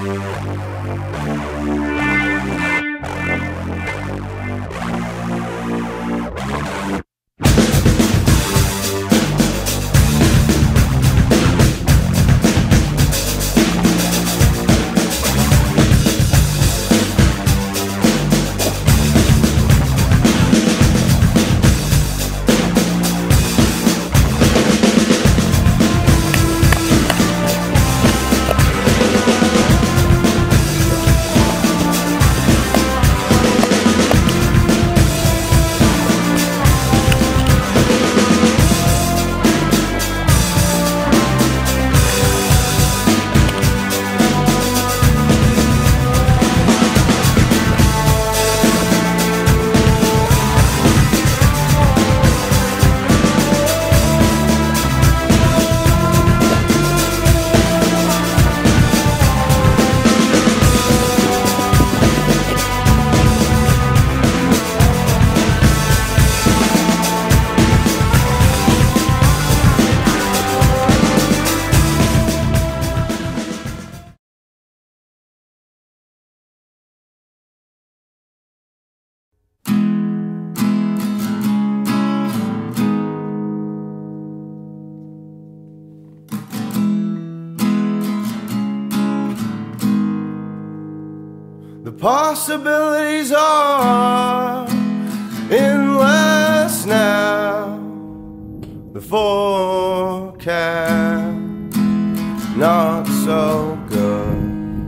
The possibilities are endless now. The forecast not so good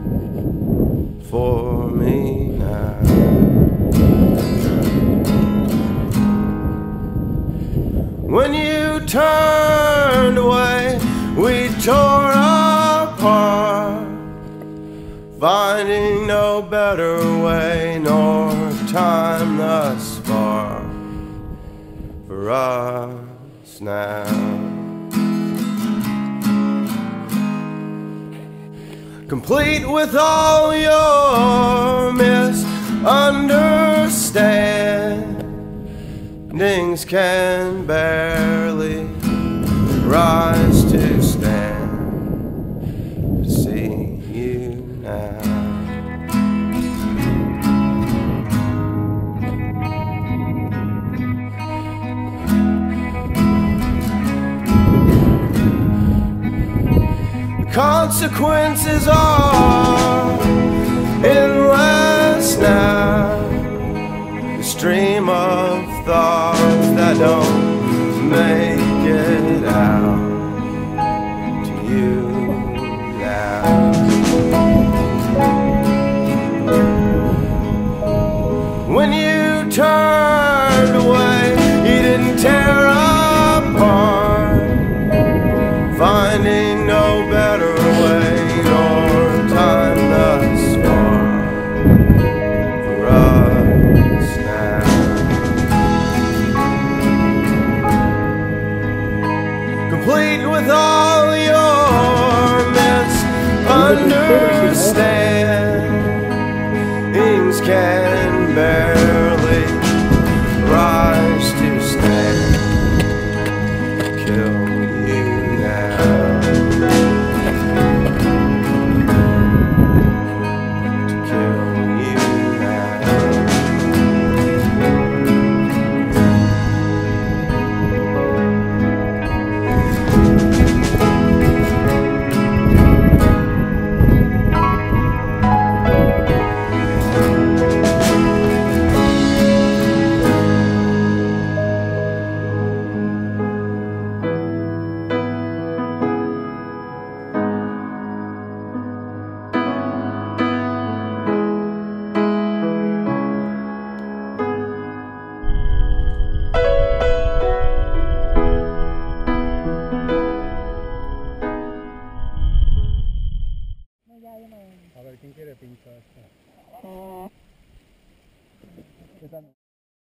for me now. When you turned away, we tore apart, finding no better way nor time thus far for us now. Complete with all your misunderstandings, can barely rise to stand to see you now. Consequences are endless now. The stream of thoughts that don't make it out to you now. When you turned away, you didn't tear apart, finding no better way nor time thus far for us now. Complete with all your misunderstandings, can barely rise to stand to kill you now. A ver, ¿quién quiere pinchar?